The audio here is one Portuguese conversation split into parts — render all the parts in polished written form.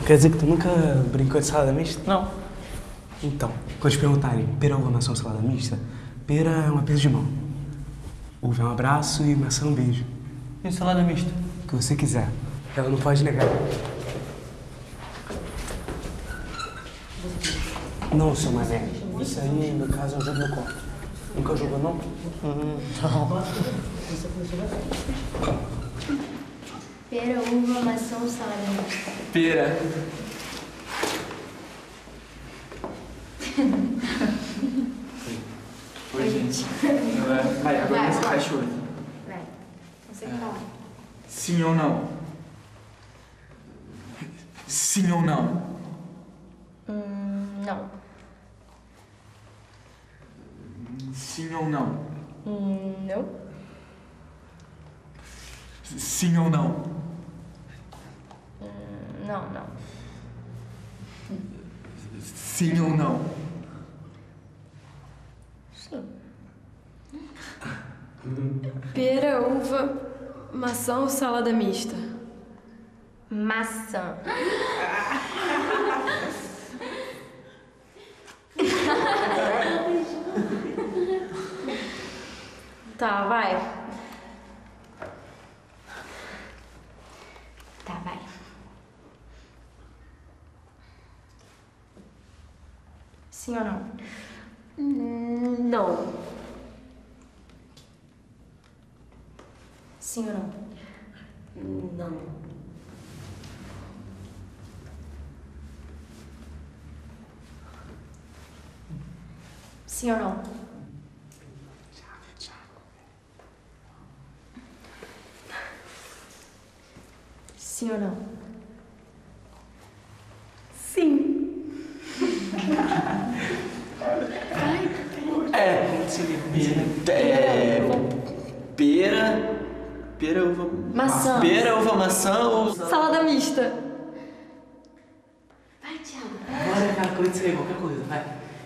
Quer dizer que tu nunca brincou de salada mista? Não. Então, quando te perguntarem pera, uva, maçã ou salada mista, pera é uma aperto de mão. Uva é um abraço e maçã é um beijo. E salada mista? O que você quiser. Ela não pode negar. Não, seu mané. Isso aí, no caso, é um jogo no copo. Nunca jogou, não? Não. Pera, uva, maçã ou salada mista? Pera. Oi, gente. Vai, agora você fecha o olho. Vai. Você que fala. Sim ou não? Sim ou não? Não. Sim ou não? Não. Sim ou não? Não. Sim ou não? Sim. Pera, uva, maçã ou salada mista? Maçã. Tá, vai. Tá, vai. Sim ou não? Não. Sim ou não? Não. Sim ou não? Sim ou não? Sim. Pera, uva... Maçã. Pera, uva, maçã ou... Salada mista. Vai, Thiago. Bora, cara, quando isso aí, qualquer coisa, vai.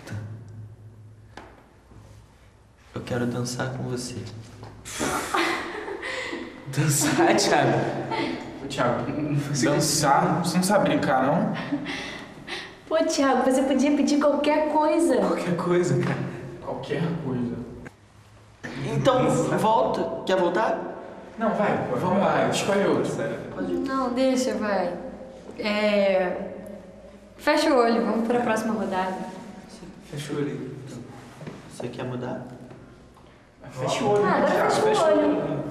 Eu quero dançar com você. Dançar, Thiago? Ô, Thiago, dançar? Você não sabe brincar, não? Pô, Thiago, você podia pedir qualquer coisa. Qualquer coisa, cara. Qualquer coisa. Então, volta. Quer voltar? Não, vai, vamos lá, escolhe outro. Não, deixa, vai. Fecha o olho, vamos para a próxima rodada. Fechou ali. Você quer mudar? Fecha o olho, Ah, agora Thiago, fecha o olho.